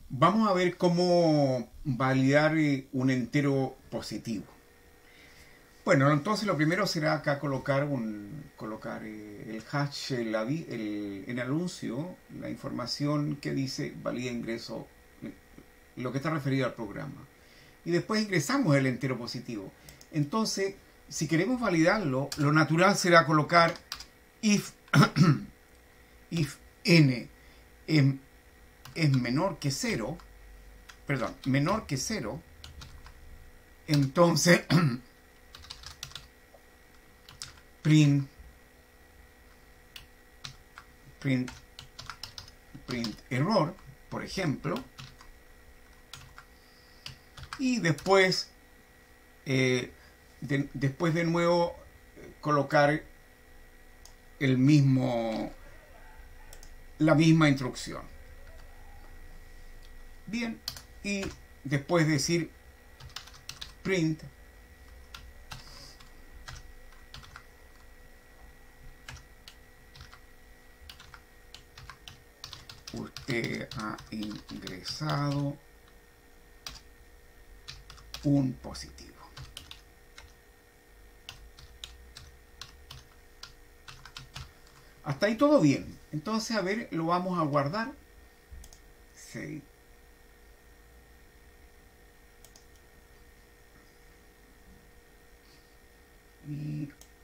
Vamos a ver cómo validar un entero positivo. Bueno, entonces lo primero será acá colocar el hash en el anuncio, la información que dice valida ingreso, lo que está referido al programa. Y después ingresamos el entero positivo. Entonces, si queremos validarlo, lo natural será colocar if, if n es menor que 0, menor que 0, entonces print error, por ejemplo, y después después de nuevo colocar la misma instrucción. Bien, y después decir print usted ha ingresado un positivo. Hasta ahí todo bien. Entonces, a ver, lo vamos a guardar. Sí. Y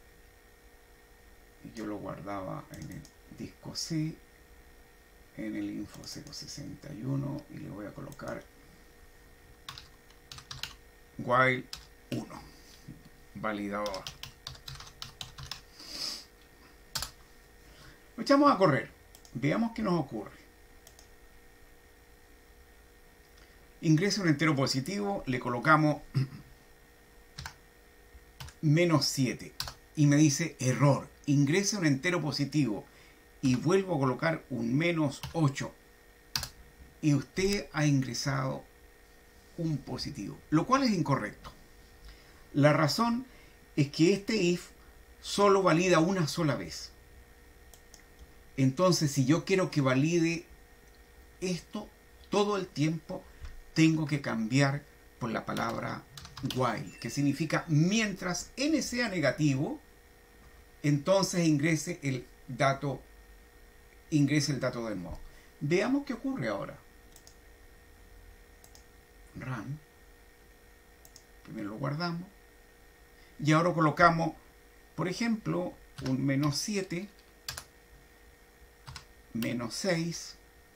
yo lo guardaba en el disco C, en el info 061, y le voy a colocar while 1, validador. Lo echamos a correr, veamos qué nos ocurre. Ingresa un entero positivo, le colocamos -7 y me dice error, ingresa un entero positivo y vuelvo a colocar un -8 y usted ha ingresado un positivo, lo cual es incorrecto. La razón es que este if solo valida una sola vez. Entonces, si yo quiero que valide esto todo el tiempo, tengo que cambiar por la palabra while, que significa mientras n sea negativo, entonces ingrese el dato del modo. Veamos qué ocurre ahora. Run. Primero lo guardamos. Y ahora colocamos, por ejemplo, un -7, -6,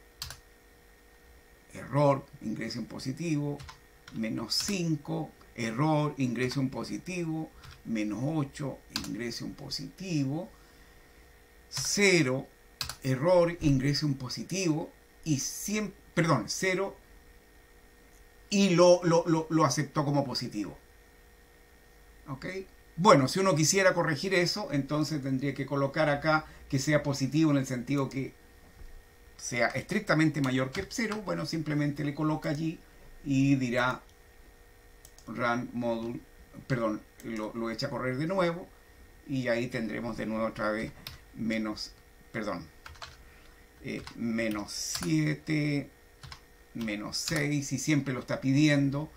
error, ingrese un positivo, -5, error, ingrese un positivo, -8, ingrese un positivo, 0, error, ingrese un positivo, y 0, y lo aceptó como positivo. ¿Ok? Bueno, si uno quisiera corregir eso, entonces tendría que colocar acá que sea positivo en el sentido que sea estrictamente mayor que 0. Bueno, simplemente le coloca allí y dirá run module, perdón, lo echa a correr de nuevo y ahí tendremos de nuevo otra vez -7, -6, y siempre lo está pidiendo,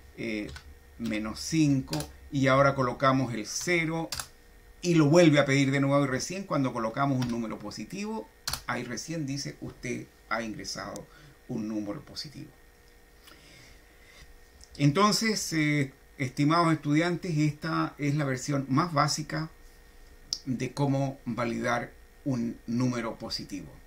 -5, y ahora colocamos el 0 y lo vuelve a pedir de nuevo, y recién cuando colocamos un número positivo, ahí recién dice usted ha ingresado un número positivo. Entonces, estimados estudiantes, esta es la versión más básica de cómo validar un número positivo.